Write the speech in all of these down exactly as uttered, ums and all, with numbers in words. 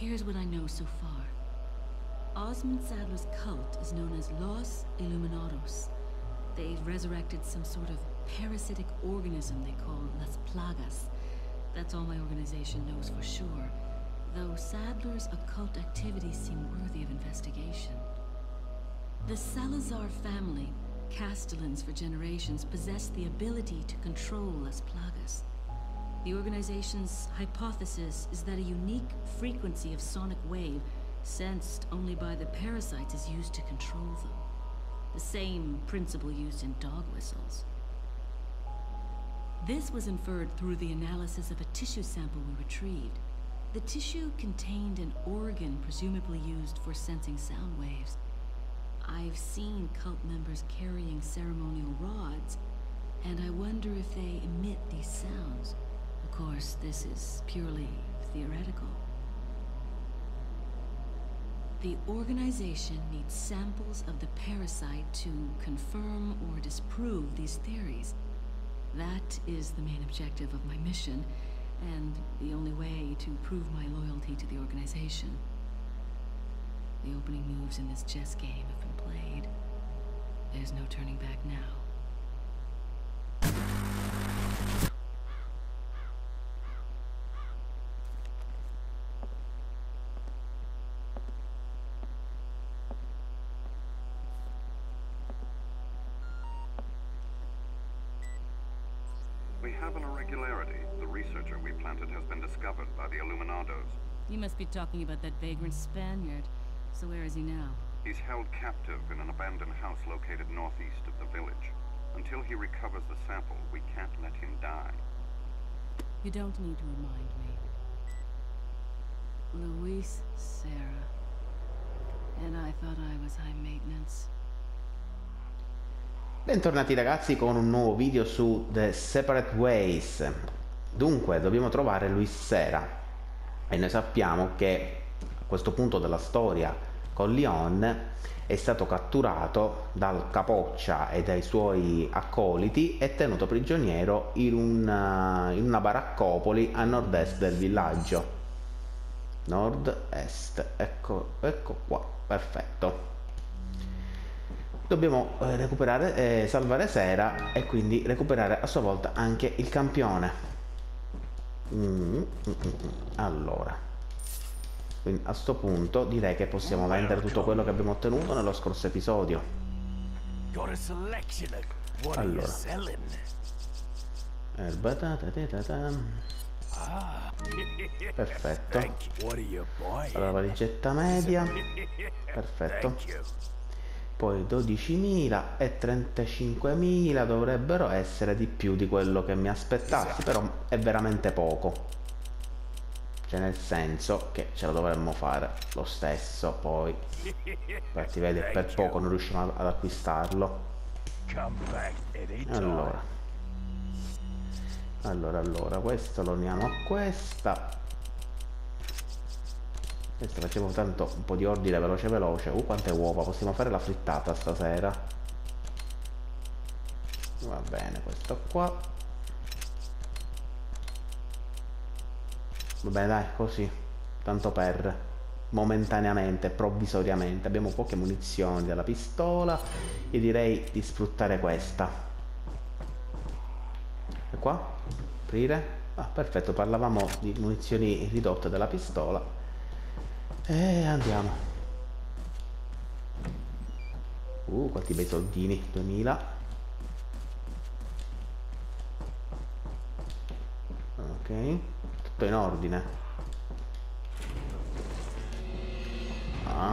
here's what I know so far. Osmond Saddler's cult is known as Los Illuminados. They've resurrected some sort of parasitic organism they call Las Plagas. That's all my organization knows for sure, though Saddler's occult activities seem worthy of investigation. The Salazar family, Castellans for generations, possessed the ability to control Las Plagas. The organization's hypothesis is that a unique frequency of sonic wave, sensed only by the parasites, is used to control them. The same principle used in dog whistles. This was inferred through the analysis of a tissue sample we retrieved. The tissue contained an organ presumably used for sensing sound waves. I've seen cult members carrying ceremonial rods, and I wonder if they emit these sounds. Of course, this is purely theoretical. The organization needs samples of the parasite to confirm or disprove these theories. That is the main objective of my mission, and the only way to prove my loyalty to the organization. The opening moves in this chess game have been played. There's no turning back now. We have an irregularity. The researcher we planted has been discovered by the Illuminados. You must be talking about that vagrant Spaniard. So where is he now? He's held captive in an abandoned house located northeast of the village. Until he recovers the sample, we can't let him die. You don't need to remind me. Luis Serra. And I thought I was high maintenance. Bentornati ragazzi con un nuovo video su The Separate Ways. Dunque dobbiamo trovare Luis Serra e noi sappiamo che a questo punto della storia con Leon è stato catturato dal Capoccia e dai suoi accoliti e tenuto prigioniero in una, in una baraccopoli a nord-est del villaggio. Nord-est, ecco, ecco qua, perfetto. Dobbiamo eh, recuperare, eh, salvare Sera e quindi recuperare a sua volta anche il campione. Mm, mm, mm, mm. Allora, quindi a sto punto direi che possiamo vendere tutto quello che abbiamo ottenuto nello scorso episodio. Allora, erba, ta, ta, ta, ta, ta. Perfetto. Allora, valigetta media. Perfetto. Poi dodicimila e trentacinquemila dovrebbero essere di più di quello che mi aspettassi, però è veramente poco. Cioè nel senso che ce la dovremmo fare lo stesso, poi infatti vedi per poco non riusciamo ad acquistarlo. Allora Allora, allora, questo lo uniamo a questa. Questo facciamo tanto un po' di ordine veloce veloce. Uh, quante uova, possiamo fare la frittata stasera. Va bene, questo qua. Va bene, dai, così. Tanto per momentaneamente, provvisoriamente. Abbiamo poche munizioni della pistola. Io direi di sfruttare questa. E qua? Aprire? Ah, perfetto, parlavamo di munizioni ridotte della pistola. E andiamo. Uh, quanti bei soldini. duemila. Ok, tutto in ordine. Ah.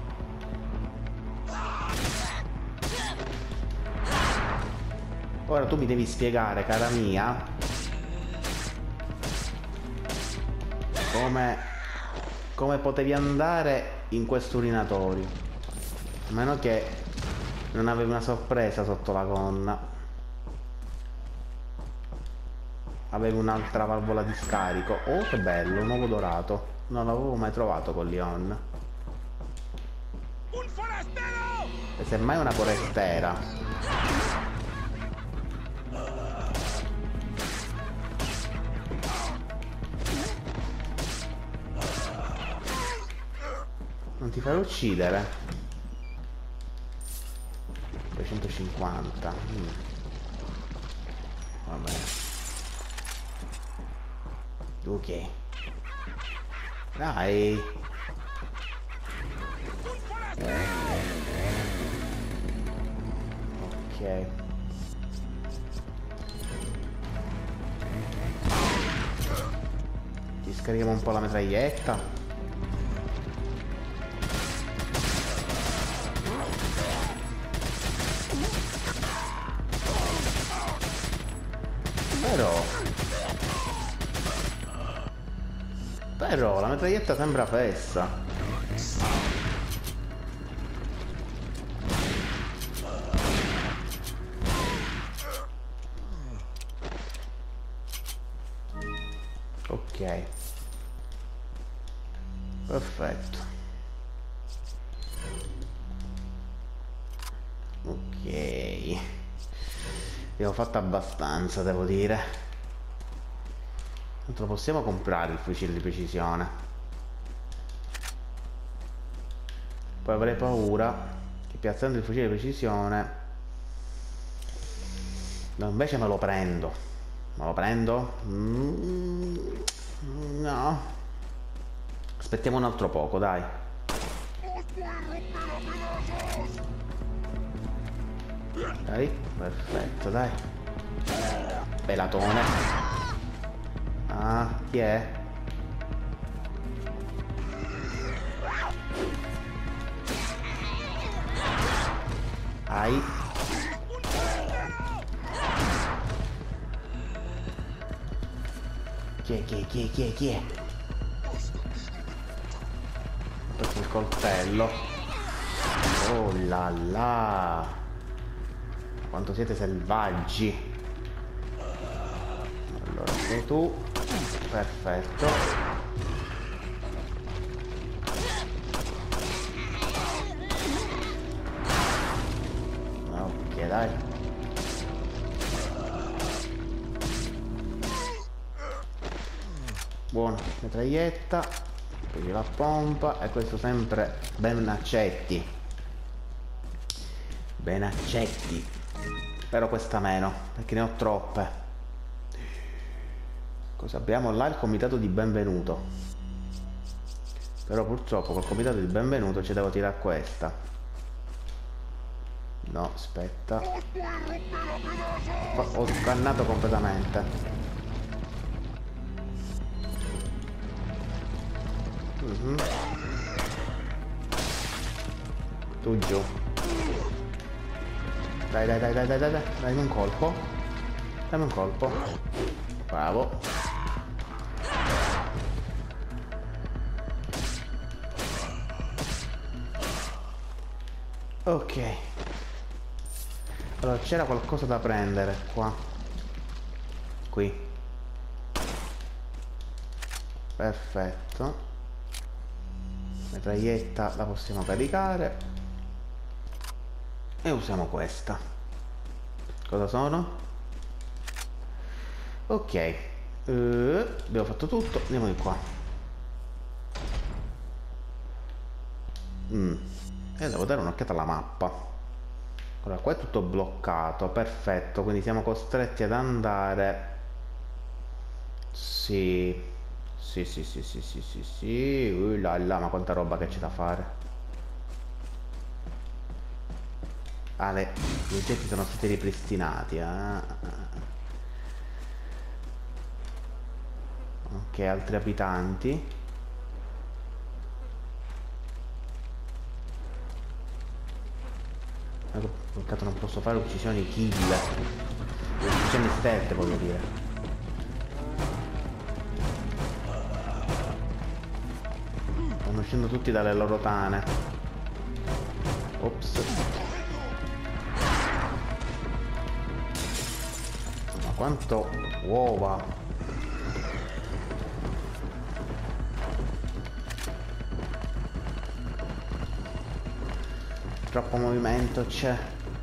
Ora tu mi devi spiegare, cara mia, come come potevi andare in questo urinatorio, a meno che non avevi una sorpresa sotto la gonna. Avevi un'altra valvola di scarico. Oh, che bello, un uovo dorato, non l'avevo mai trovato con Leon. E semmai una forestiera. ti farò uccidere. duecentocinquanta. Mm. Va bene. Ok. Dai. Ok. Ti scarichiamo un po' la mitraglietta. Però Però la mitraglietta sembra fessa. Ok. Perfetto. Ok. Abbiamo fatto abbastanza, devo dire. Non lo possiamo comprare il fucile di precisione. Poi avrei paura che piazzando il fucile di precisione... No, invece me lo prendo. Me lo prendo? Mm, no. Aspettiamo un altro poco, dai. Dai, perfetto, dai. Pelatone. Ah, chi è? Ai. Chi è, chi è, chi è, chi è, chi è? Ho preso il coltello. Oh là là. Quanto siete selvaggi. Allora sei tu. Perfetto. Ok, dai. Buona mitraglietta. Poi la pompa. E questo sempre ben accetti. Ben accetti. Però questa meno, perché ne ho troppe. Cosa abbiamo là? Il comitato di benvenuto. Però purtroppo col comitato di benvenuto ci devo tirare questa. No, aspetta. Ho scannato completamente. Mm-hmm. Tu giù. Dai, dai, dai, dai, dai, dai, dai, dammi un colpo. Dammi un colpo. Bravo. Ok. Allora c'era qualcosa da prendere qua. Qui. Perfetto. Mitraglietta la possiamo caricare. E usiamo questa. Cosa sono? Ok. Uh, abbiamo fatto tutto. Andiamo di qua. Mm. E devo dare un'occhiata alla mappa. Allora, qua è tutto bloccato. Perfetto. Quindi siamo costretti ad andare. Sì. Sì, sì, sì, sì, sì, sì, sì. Uh là là, ma quanta roba che c'è da fare. Ah, le, gli oggetti sono stati ripristinati. Eh. Ok, altri abitanti. Ecco, peccato non posso fare uccisioni kill. Uccisioni stealth, voglio dire. Stanno uscendo tutti dalle loro tane. Ops. Ma quanto uova. Troppo movimento c'è.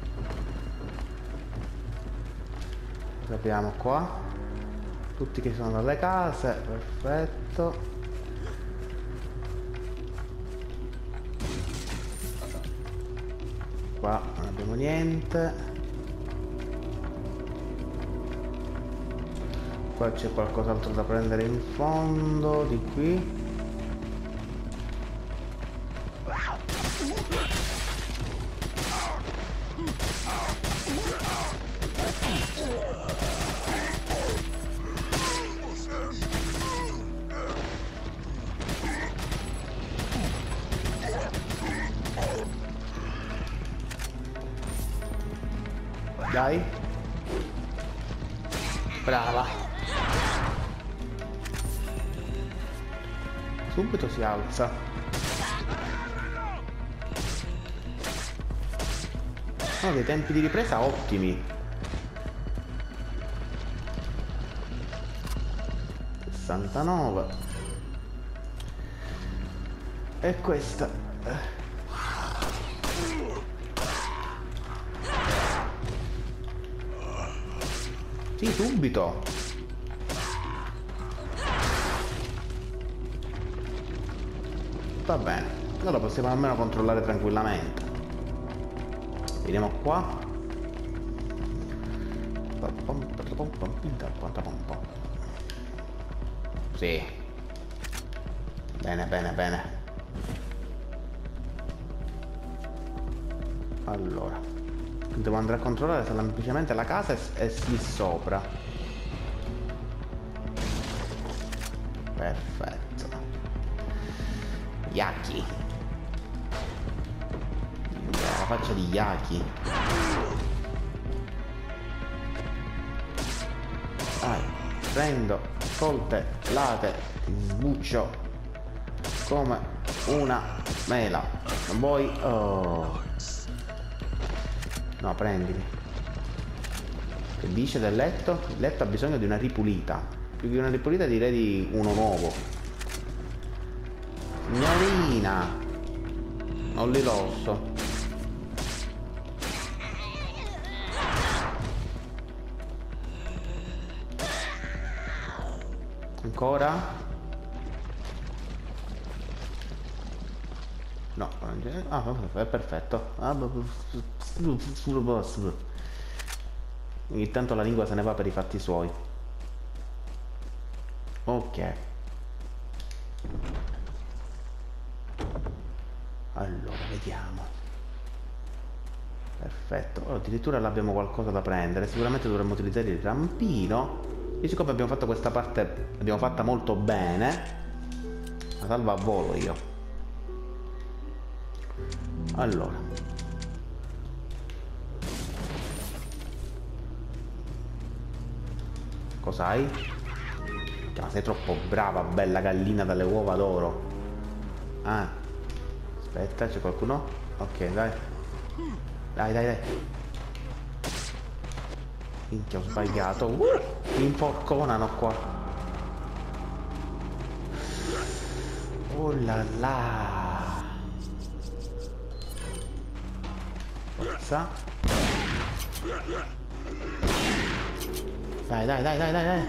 Cosa abbiamo qua? Tutti che sono dalle case. Perfetto. Qua non abbiamo niente. Qua c'è qualcos'altro da prendere in fondo, di qui. Dai. Brava. Subito si alza. Sono dei tempi di ripresa ottimi. sessantanove. E questa. Sì, subito. Va bene, allora possiamo almeno controllare tranquillamente. Vediamo qua. Sì. Bene, bene, bene. Allora, devo andare a controllare se semplicemente la casa è lì sopra. Perfetto. Yaki. La faccia di Yaki. Vai, prendo, coltellate, ti sbuccio come una mela. Non vuoi? Oh. No, prendili. Che dice del letto? Il letto ha bisogno di una ripulita. Più che una ripulita direi di uno nuovo. Signorina! Non li losso. Ancora? No, ah, è perfetto. Ogni tanto la lingua se ne va per i fatti suoi. Ok. Allora, vediamo. Perfetto. Oh, addirittura l'abbiamo qualcosa da prendere. Sicuramente dovremmo utilizzare il rampino. E siccome abbiamo fatto questa parte, l'abbiamo fatta molto bene, la salva a volo io. Allora. Cos'hai? Ma sei troppo brava, bella gallina dalle uova d'oro. Ah. Aspetta, c'è qualcuno? Ok, dai. Dai, dai, dai. Minchia, ho sbagliato. Uh, mi inforconano qua. Oh là là. Forza. Dai, dai, dai, dai, dai, dai.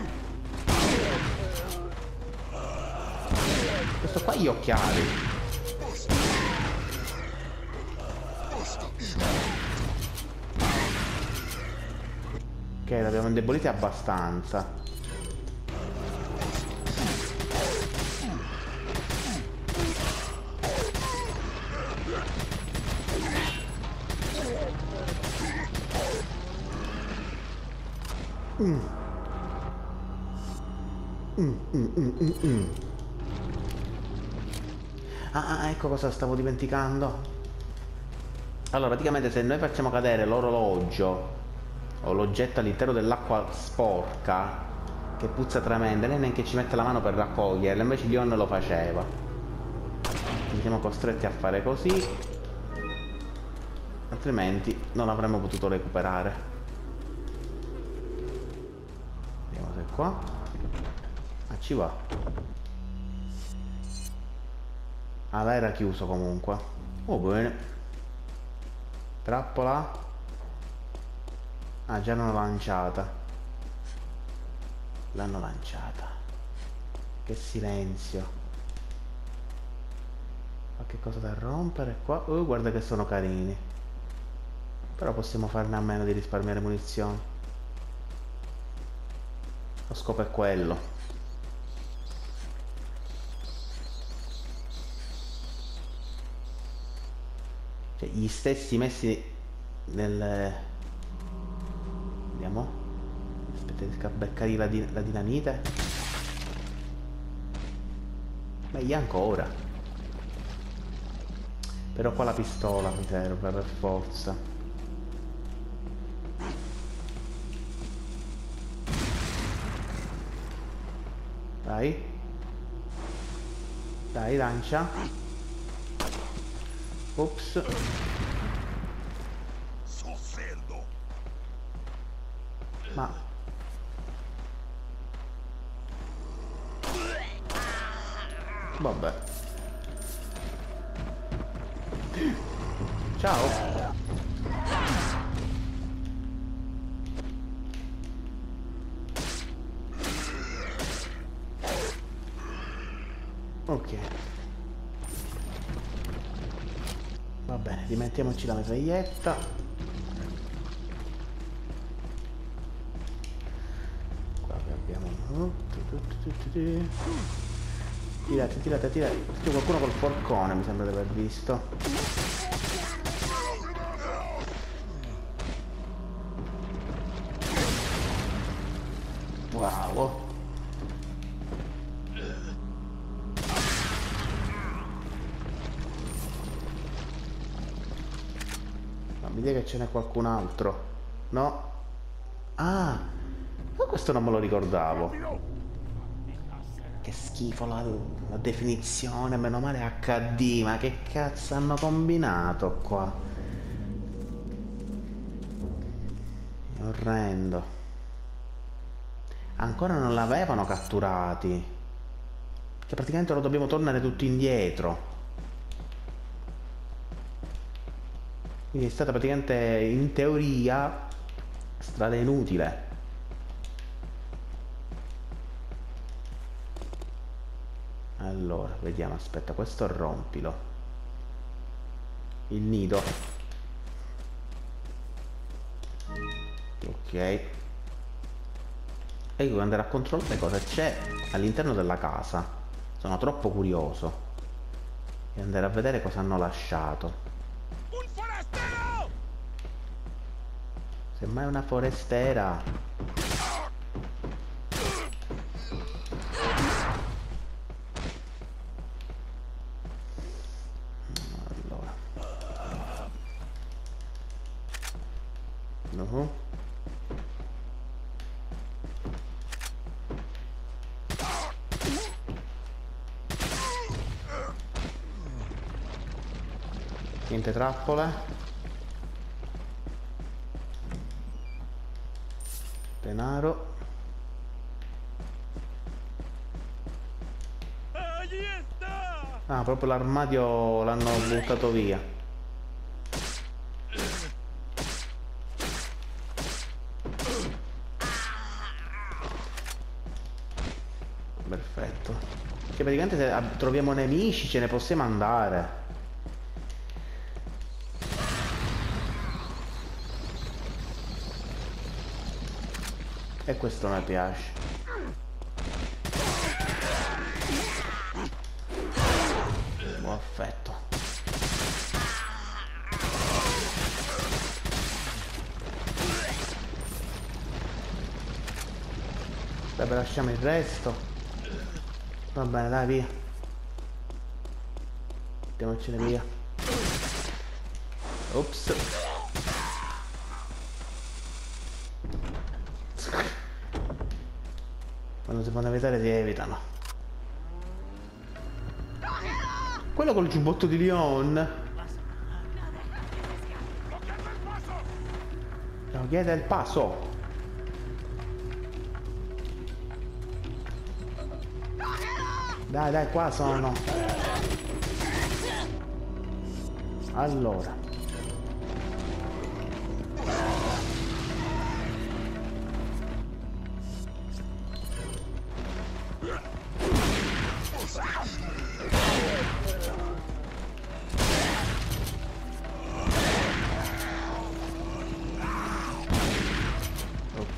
Questo qua gli occhiali. Ok, l'abbiamo indebolita abbastanza. Mm. Mm, mm, mm, mm, mm. Ah, ecco cosa stavo dimenticando. Allora, praticamente se noi facciamo cadere l'orologio o l'oggetto all'interno dell'acqua sporca che puzza tremenda, lei neanche ci mette la mano per raccoglierla, invece Leon lo faceva. Quindi siamo costretti a fare così, altrimenti non avremmo potuto recuperare. Vediamo se qua. Ah, ci va. Ah, là era chiuso comunque. Oh, bene. Trappola. Ah, già l'hanno lanciata. L'hanno lanciata. Che silenzio. Qualche cosa da rompere qua. Oh, guarda che sono carini. Però possiamo farne a meno di risparmiare munizioni. Lo scopo è quello. Cioè, gli stessi messi nel... Vediamo. Aspetta, riesco a beccare la, di la dinamite. Meglio ancora. Però qua la pistola mi serve per forza. Dai. Dai, lancia. Ops. Ma... Vabbè. Ciao. Ok. Va bene, rimettiamoci la mitraglietta. Qua abbiamo... Tirate, tirate, tirate. C'è qualcuno col forcone, mi sembra di aver visto. Wow. Mi dica che ce n'è qualcun altro. No. Ah, ma questo non me lo ricordavo. Che schifo la, la definizione, meno male acca di, ma che cazzo hanno combinato qua? È orrendo. Ancora non l'avevano catturati. Che praticamente lo dobbiamo tornare tutti indietro. Quindi è stata praticamente, in teoria, strada inutile. Allora, vediamo, aspetta, questo rompilo. Il nido. Ok. E io devo andare a controllare cosa c'è all'interno della casa. Sono troppo curioso. E andare a vedere cosa hanno lasciato. Semmai una forestera. Allora. No. Niente trappole. Denaro. Ah, proprio l'armadio l'hanno buttato via. Perfetto. Che praticamente se troviamo nemici ce ne possiamo andare. E questo mi piace. Perfetto. Vabbè, lasciamo il resto. Va bene, dai, via. Mettiamocene via. Ops. Quando si fanno evitare si evitano. Quello col giubbotto di Leon. No, chiede il passo. Dai, dai, qua sono. Allora.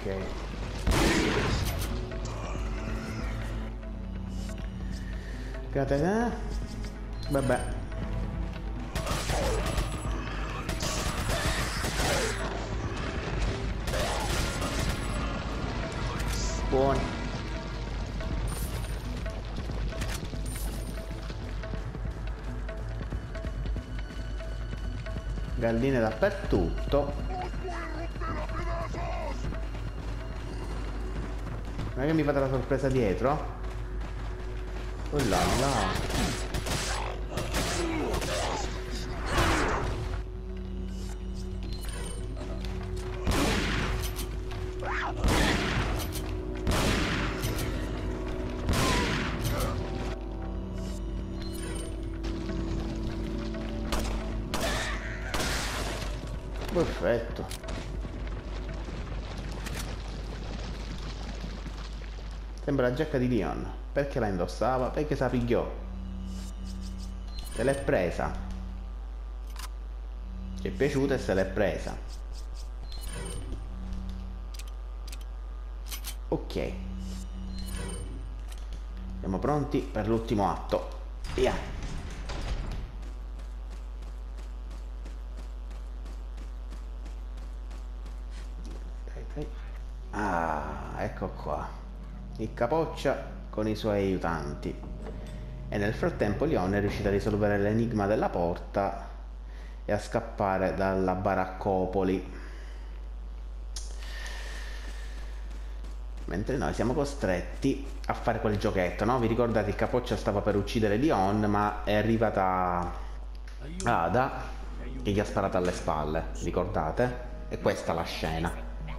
Ok. Catena. Vabbè. Buoni. Galline dappertutto. Non è che mi fate la sorpresa dietro? Oh là là. Perfetto. Sembra la giacca di Leon. Perché la indossava? Perché se la pigliò. Se l'è presa. Ci è piaciuta e se l'è presa. Ok. Siamo pronti per l'ultimo atto. Via. Ah, ecco qua. Il capoccia con i suoi aiutanti. E nel frattempo Leon è riuscito a risolvere l'enigma della porta e a scappare dalla baraccopoli. Mentre noi siamo costretti a fare quel giochetto, no? Vi ricordate, il capoccia stava per uccidere Leon, ma è arrivata Ada che gli ha sparato alle spalle, ricordate? E questa è la scena.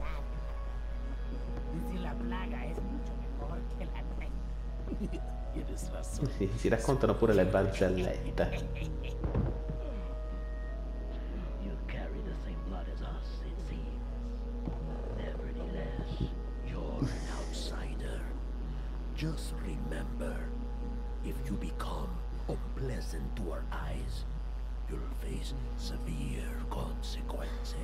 Sì, si raccontano pure le barzellette. Just remember, if you become unpleasant to our eyes, you'll face severe consequences.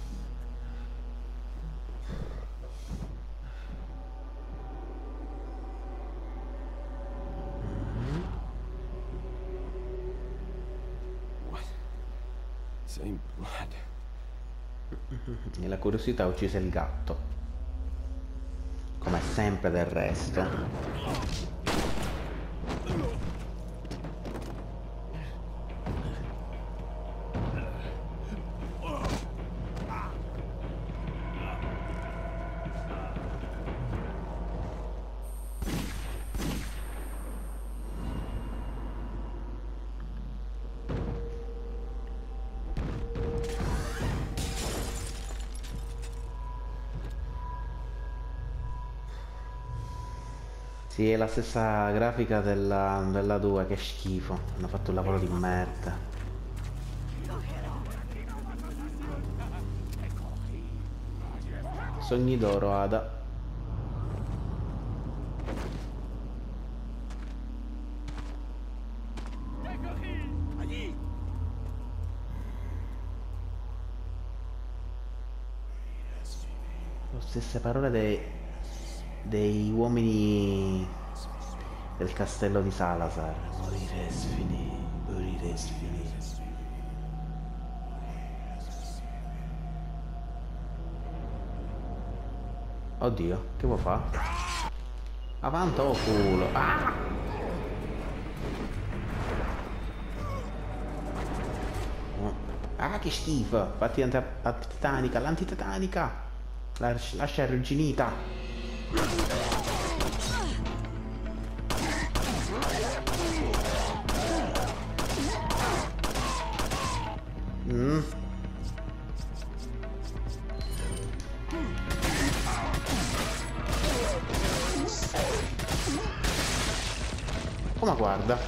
Same blood. E la curiosità ha ucciso il gatto. Come sempre del resto. Sì, è la stessa grafica della, della due, che schifo. Hanno fatto un lavoro di merda. Sogni d'oro, Ada. Le stesse parole dei... dei uomini del castello di Salazar. Morire sfinì, morire sfinì. Oddio, che vuoi fare? Avanti o culo? Ah! Ah, che schifo! Fatti antitetanica, l'antitetanica! Lascia arrugginita! Mm. Oh, ma guarda,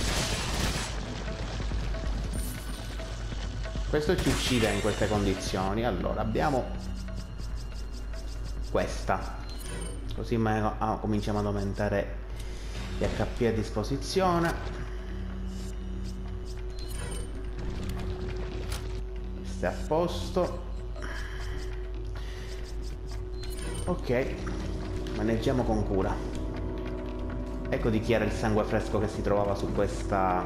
questo ci uccide in queste condizioni. Allora abbiamo questa, così ma, ah, cominciamo ad aumentare gli H P a disposizione. Questo è a posto. Ok, maneggiamo con cura. Ecco di chi era il sangue fresco che si trovava su questa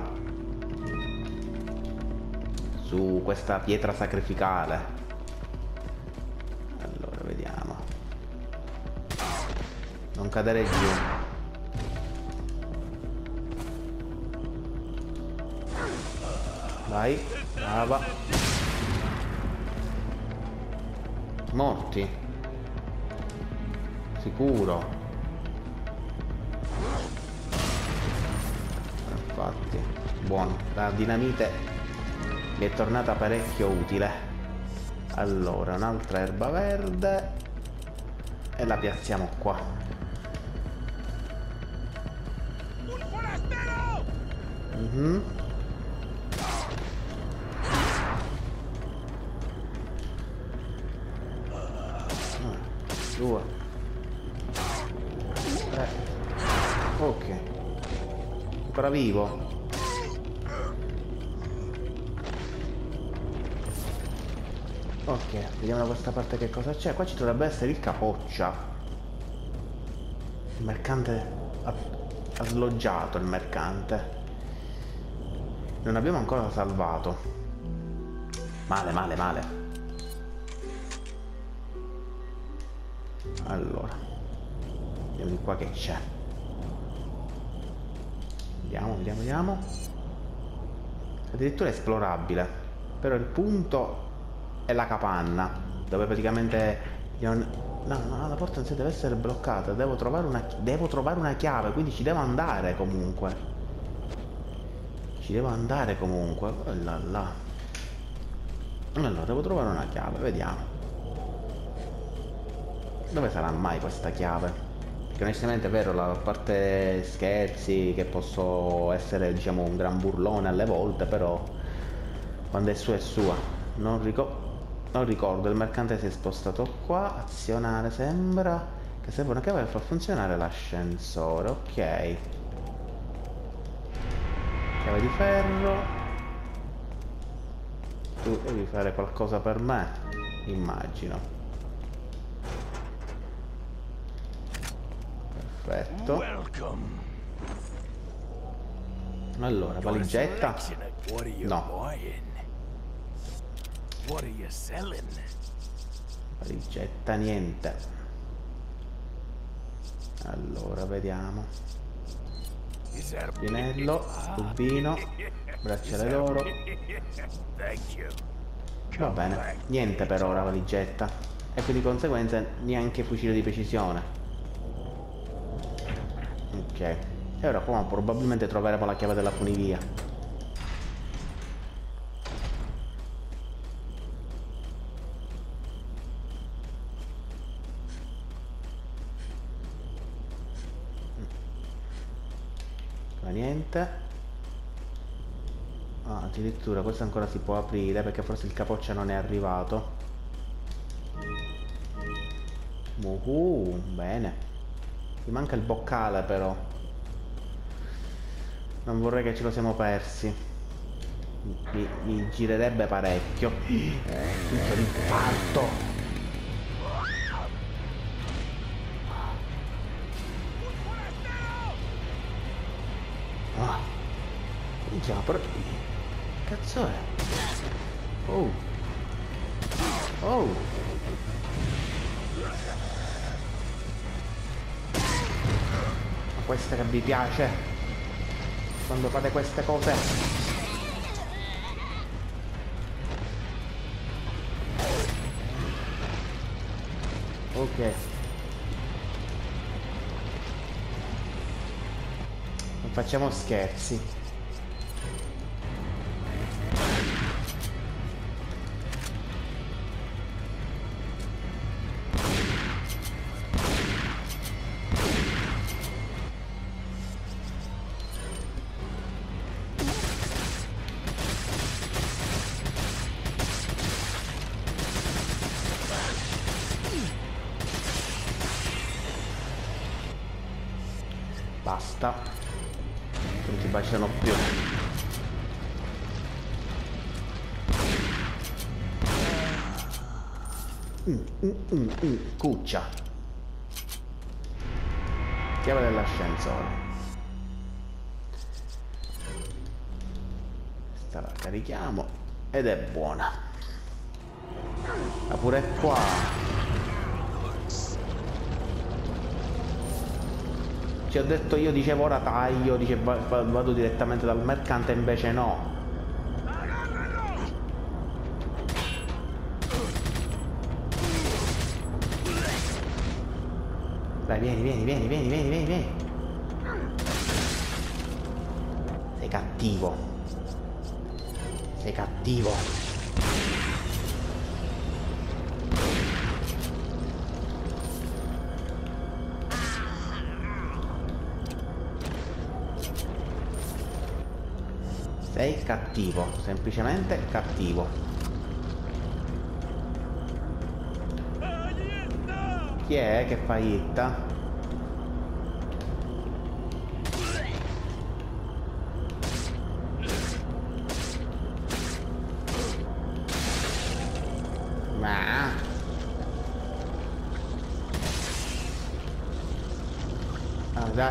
su questa pietra sacrificale. Allora vediamo. Non cadere giù. Vai, brava. Morti. Sicuro. Infatti, buono. La dinamite mi è tornata parecchio utile. Allora, un'altra erba verde e la piazziamo qua. Mm-hmm. Due, tre, ok, ancora vivo. Ok, vediamo da questa parte che cosa c'è. Qua ci dovrebbe essere il capoccia. Il mercante ha, ha sloggiato il mercante. Non abbiamo ancora salvato. Male, male, male. Allora, vediamo di qua che c'è. Vediamo, vediamo, vediamo. Addirittura è esplorabile. Però il punto è la capanna, dove praticamente no, no, la porta non si deve essere bloccata. Devo trovare una devo trovare una chiave, quindi ci devo andare comunque. Ci devo andare comunque. Oh là là. Allora, devo trovare una chiave, vediamo. Dove sarà mai questa chiave? Perché onestamente è vero, la parte scherzi, che posso essere diciamo un gran burlone alle volte, però quando è sua è sua. Non, ricor non ricordo, il mercante si è spostato qua. Azionare, sembra che serve una chiave per far funzionare l'ascensore. Ok, chiave di ferro. Tu devi fare qualcosa per me, immagino. Perfetto. Allora, valigetta? No. Valigetta, niente. Allora, vediamo. Spinello, rubino, bracciale d'oro. Va bene, niente per ora valigetta. E quindi di conseguenza neanche fucile di precisione. Ok, e ora qua probabilmente troveremo la chiave della funivia. Qua niente. Ah, addirittura questo ancora si può aprire perché forse il capoccia non è arrivato. Uhu, bene. Mi manca il boccale però. Non vorrei che ce lo siamo persi. Mi, mi girerebbe parecchio. Tutto l'infarto. Ah. Minchia, però... Cazzo è? Oh. Oh. Questa che vi piace quando fate queste cose. Ok, non facciamo scherzi. Basta, non ti baciano più. Mm, mm, mm, mm. Cuccia. Chiave dell'ascensore. Questa la carichiamo ed è buona. Ma pure qua. Ci ho detto io, dicevo ora taglio, dice vado direttamente dal mercante, invece no. Dai, vieni, vieni, vieni, vieni, vieni, vieni, vieni. Sei cattivo. Sei cattivo. Sei cattivo, semplicemente cattivo. Chi è che fa hit? Ma ah, dai.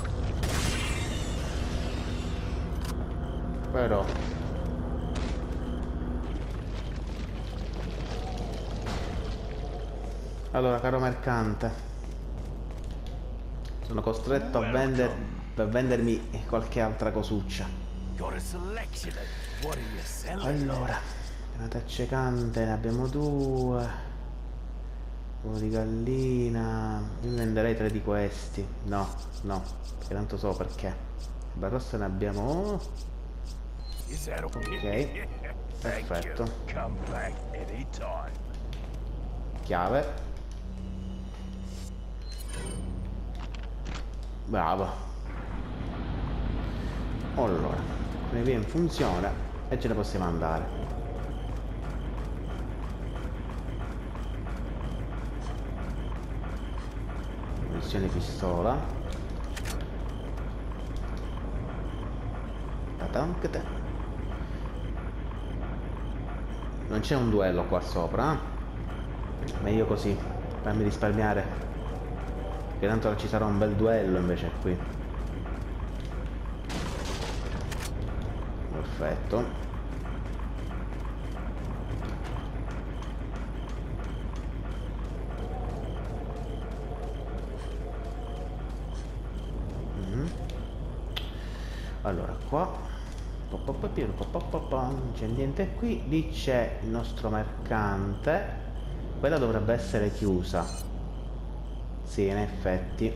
Però allora, caro mercante, sono costretto a, vender, a vendermi qualche altra cosuccia. Allora, granata accecante ne abbiamo due, uno di gallina. Io venderei tre di questi. No, no, perché tanto so perché. Barrossa ne abbiamo uno. Ok, perfetto. Chiave. Bravo. Allora, ne via in funzione e ce ne possiamo andare. Missione pistola. Tatank. Non c'è un duello qua sopra, eh? Meglio così, fammi risparmiare. Che tanto ci sarà un bel duello invece qui. Perfetto. Mm-hmm. Allora qua non c'è niente qui. Lì c'è il nostro mercante. Quella dovrebbe essere chiusa. Sì, in effetti.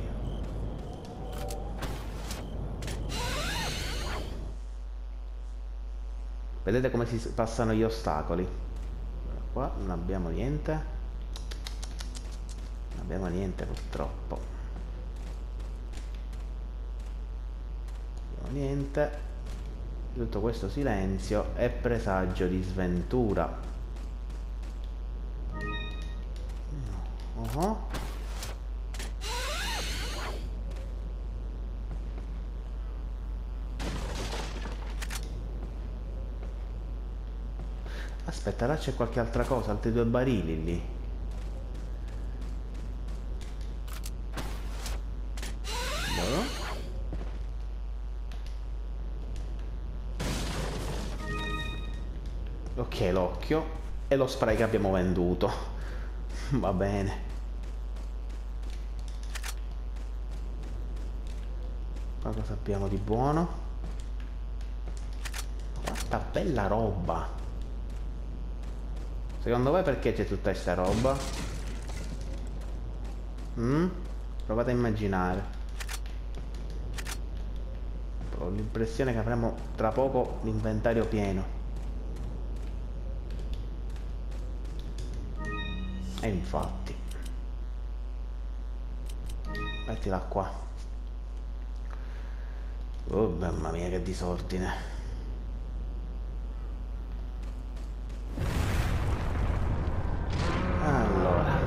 Vedete come si passano gli ostacoli. Qua non abbiamo niente. Non abbiamo niente purtroppo. Non abbiamo niente. Tutto questo silenzio è presagio di sventura. Uh-huh. Aspetta, là c'è qualche altra cosa, altri due barili lì. No. Ok, l'occhio e lo spray che abbiamo venduto. Va bene. Qua cosa abbiamo di buono? Quanta bella roba. Secondo voi perché c'è tutta questa roba? Mm? Provate a immaginare. Ho l'impressione che avremo tra poco l'inventario pieno. E infatti. Mettila qua. Oh mamma mia, che disordine. Allora.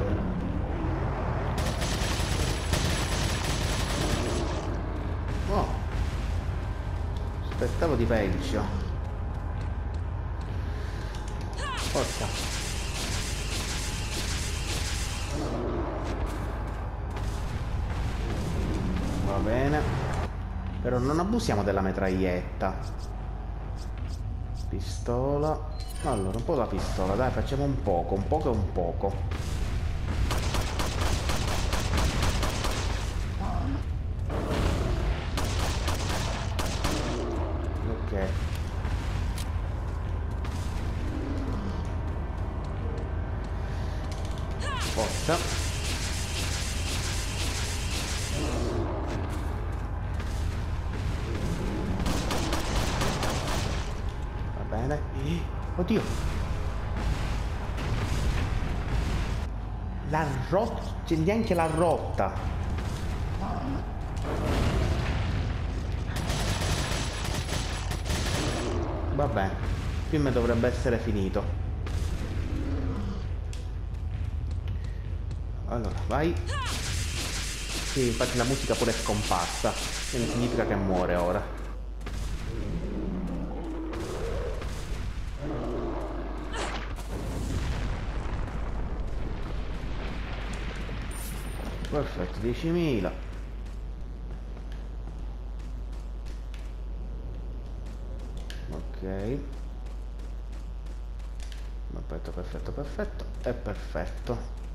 Oh. Aspettavo di peggio. Forza. bene. Però non abusiamo della metraglietta. Pistola. Allora, un po' la pistola, dai, facciamo un poco, un poco e un poco. Ok. Forza. Oddio, l'ha rotta, c'è neanche l'ha rotta. Vabbè, qui mi dovrebbe essere finito. Allora, vai. Sì, infatti la musica pure è scomparsa, quindi significa che muore ora. Perfetto, diecimila. Ok. Perfetto, perfetto, perfetto. E perfetto.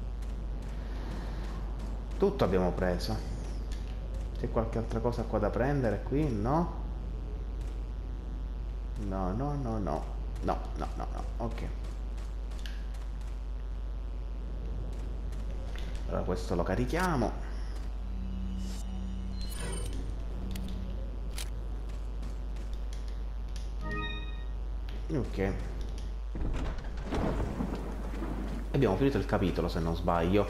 Tutto abbiamo preso. C'è qualche altra cosa qua da prendere qui? No? No, no, no, no. No, no, no, no. Ok. Allora questo lo carichiamo. Ok. Abbiamo finito il capitolo, se non sbaglio.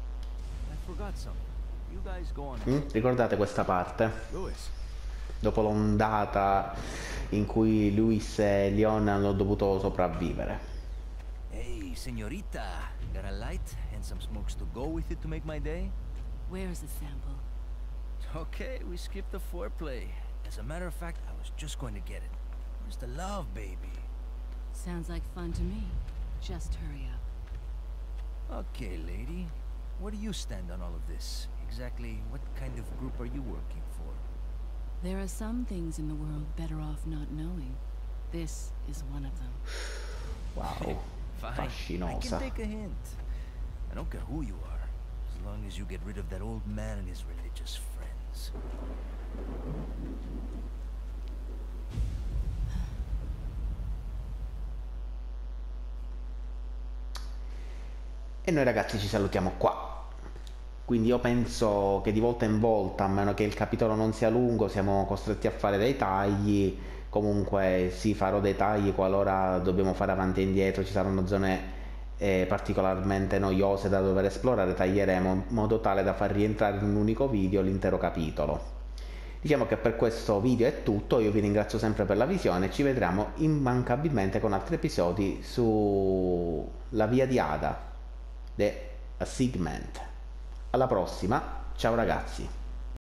Mm? Ricordate questa parte? Dopo l'ondata in cui Luis e Leon hanno dovuto sopravvivere. Hey, signorita, got a light and some smokes to go with it to make my day? Where's the sample? Okay, we skipped the foreplay. As a matter of fact, I was just going to get it. Where's the love, baby? Sounds like fun to me. Just hurry up. Okay, lady. Where do you stand on all of this? Exactly what kind of group are you working for? There are some things in the world better off not knowing. This is one of them. Wow. Fine. I can take a hint. I don't care who you are, as long as you get rid of that old man and his religious friends. E noi ragazzi ci salutiamo qua. Quindi io penso che di volta in volta, a meno che il capitolo non sia lungo, siamo costretti a fare dei tagli. Comunque sì, farò dei tagli qualora dobbiamo fare avanti e indietro, ci saranno zone eh, particolarmente noiose da dover esplorare, taglieremo in modo tale da far rientrare in un unico video l'intero capitolo. Diciamo che per questo video è tutto, io vi ringrazio sempre per la visione, ci vedremo immancabilmente con altri episodi su La Via di Ada, The Assignment. Alla prossima, ciao ragazzi.